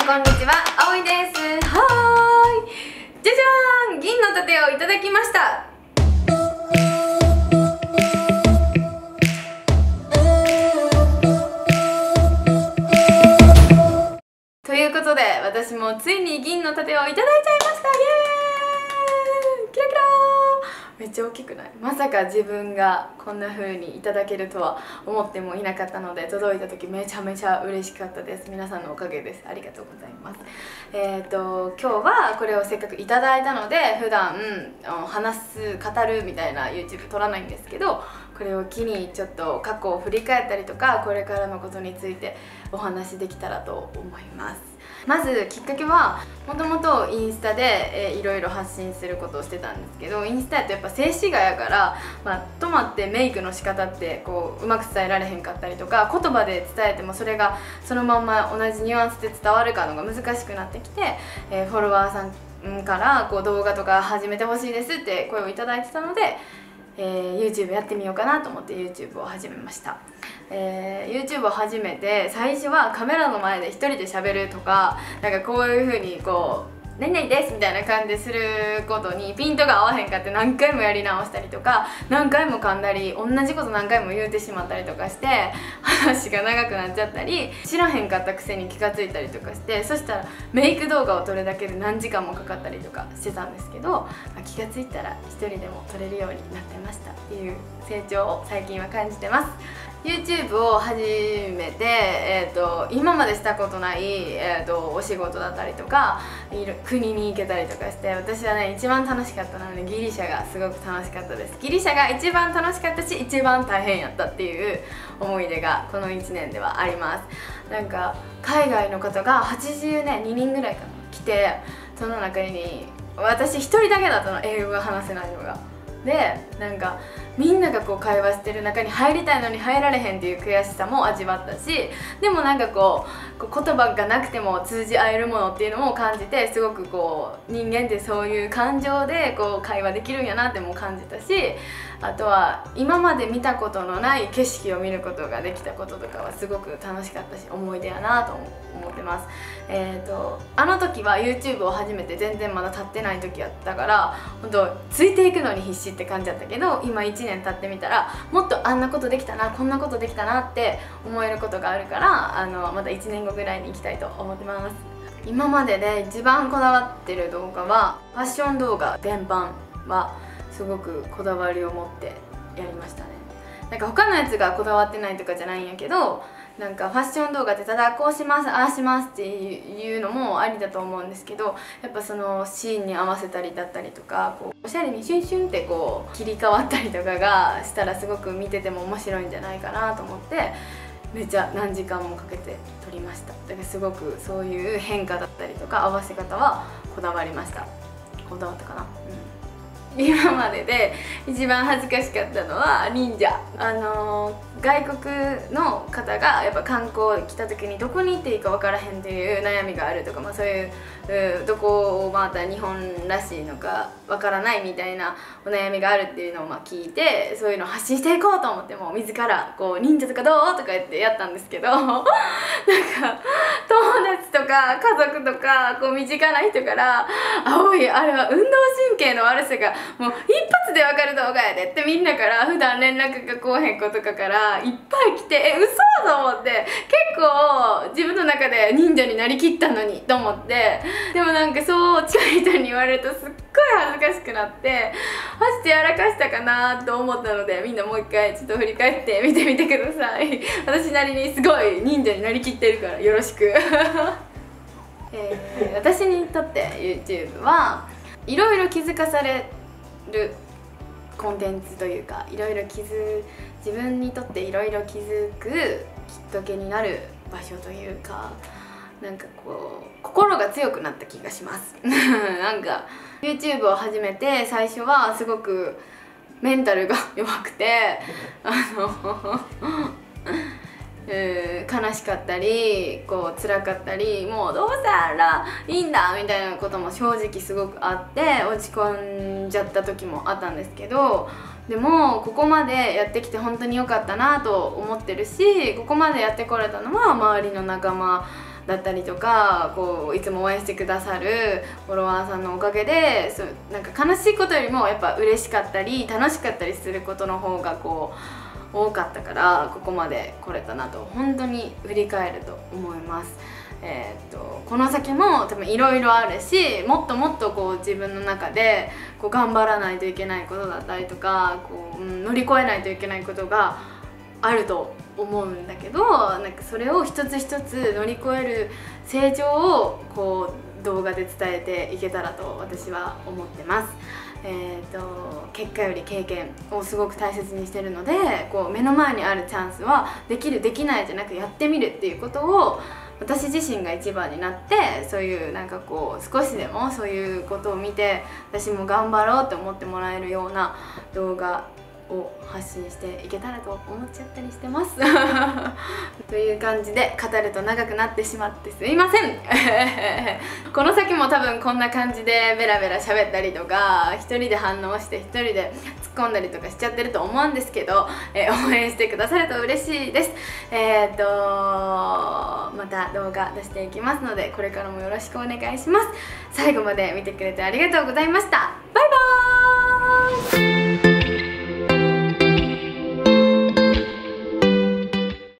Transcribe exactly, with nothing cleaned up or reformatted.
こんにちは、あおいです。はーい、じゃじゃーん、銀の盾をいただきました。ということで、私もついに銀の盾をいただいちゃいました。イエーイ、キラキラー。めっちゃ大きくない？まさか自分がこんな風にいただけるとは思ってもいなかったので、届いた時めちゃめちゃ嬉しかったです。皆さんのおかげです。ありがとうございます。えっと今日はこれをせっかくいただいたので、普段話す語るみたいな YouTube 撮らないんですけど、これを機にちょっと過去を振り返ったりとか、これからのことについてお話できたらと思います。まずきっかけは、もともとインスタで、えー、いろいろ発信することをしてたんですけど、インスタやとやっぱ静止画やから、まあ、止まってメイクの仕方ってこううまく伝えられへんかったりとか、言葉で伝えてもそれがそのまんま同じニュアンスで伝わるかのが難しくなってきて、えー、フォロワーさんからこう動画とか始めてほしいですって声をいただいてたので、えー、YouTube やってみようかなと思って YouTube を始めました。えー、YouTube を始めて最初はカメラの前で一人で喋るとか、なんかこういう風にこう「何々です」みたいな感じですることにピントが合わへんかって何回もやり直したりとか、何回も噛んだり同じこと何回も言うてしまったりとかして話が長くなっちゃったり、知らへんかったくせに気がついたりとかして、そしたらメイク動画を撮るだけで何時間もかかったりとかしてたんですけど、まあ、気がついたら一人でも撮れるようになってましたっていう成長を最近は感じてます。YouTube を始めて、えー、と今までしたことない、えー、とお仕事だったりとか国に行けたりとかして、私はね一番楽しかったのでギリシャがすごく楽しかったです。ギリシャが一番楽しかったし一番大変やったっていう思い出がこのいちねんではあります。なんか海外の方がはちじゅうににんぐらいかな来て、その中に私一人だけだったの、英語が話せないのが。でなんかみんながこう会話してる中に入りたいのに入られへんっていう悔しさも味わったし、でもなんかこう、こう言葉がなくても通じ合えるものっていうのも感じて、すごくこう人間ってそういう感情でこう会話できるんやなっても感じたし、あとは今まで見たことのない景色を見ることができたこととかはすごく楽しかったし思い出やなと思ってます。えーとあの時は YouTube を始めて全然まだ経ってない時やったから、本当ついていくのに必死って感じだったけど、今いちねん経ってみたらもっとあんなことできたな、こんなことできたなって思えることがあるから、あのまたいちねんごぐらいに行きたいと思ってます。今までで一番こだわってる動画はファッション動画全般はすごくこだわりを持ってやりましたね。なんか他のやつがこだわってないとかじゃないんやけど、なんかファッション動画ってただこうしますああしますっていうのもありだと思うんですけど、やっぱそのシーンに合わせたりだったりとか、こうおしゃれにシュンシュンってこう切り替わったりとかがしたらすごく見てても面白いんじゃないかなと思って、めっちゃ何時間もかけて撮りました。だからすごくそういう変化だったりとか合わせ方はこだわりました。こだわったかな、うん今までで一番恥ずかしかったのは忍者。あのー、外国の方がやっぱ観光来た時にどこに行っていいか分からへんっていう悩みがあるとか、まあ、そういうどこを回ったら日本らしいのか分からないみたいなお悩みがあるっていうのをまあ聞いて、そういうのを発信していこうと思っても自らこう忍者とかどうとか言ってやったんですけどなんか友達とか家族とかこう身近な人から「青いあれは運動神経の悪さがもう一発で分かる動画やで」ってみんなから普段連絡が来おへん子とかからいっぱい来て、え嘘と思って、結構自分の中で忍者になりきったのにと思って、でもなんかそう近い人に言われるとすっごい恥ずかしくなって、マジでやらかしたかなと思ったので、みんなもう一回ちょっと振り返って見てみてください。私なりにすごい忍者になりきってるからよろしく、えー、私にとって YouTube はいろいろ気づかされるコンテンツというか、いろいろ気づ自分にとっていろいろ気づくきっかけになる場所というか、なんかこう心が強くなった気がしますなんか YouTube を始めて最初はすごくメンタルが弱くてあのえー、悲しかったりこう辛かったり、もうどうしたらいいんだみたいなことも正直すごくあって、落ち込んじゃった時もあったんですけど、でもここまでやってきて本当に良かったなと思ってるし、ここまでやってこれたのは周りの仲間だったりとか、こういつも応援してくださるフォロワーさんのおかげで、そうなんか悲しいことよりもやっぱ嬉しかったり楽しかったりすることの方がこう多かったから、ここまで来れたなと本当に振り返ると思います。えー、っとこの先も多分いろいろあるし、もっともっとこう自分の中でこう頑張らないといけないことだったりとか、こう、うん、乗り越えないといけないことがあると思うんだけど、なんかそれを一つ一つ乗り越える成長をこう動画で伝えていけたらと私は思ってます。えー、と結果より経験をすごく大切にしてるので、こう目の前にあるチャンスはできるできないじゃなくやってみるっていうことを私自身が一番になって、そういうなんかこう少しでもそういうことを見て私も頑張ろうって思ってもらえるような動画を発信していけたらと思っちゃったりしてますという感じで語ると長くなってしまってすいませんこの先も多分こんな感じでベラベラ喋ったりとか、一人で反応して一人で突っ込んだりとかしちゃってると思うんですけど、えー、応援してくださると嬉しいです。えー、っとまた動画出していきますので、これからもよろしくお願いします。最後まで見てくれてありがとうございました。バイバーイ。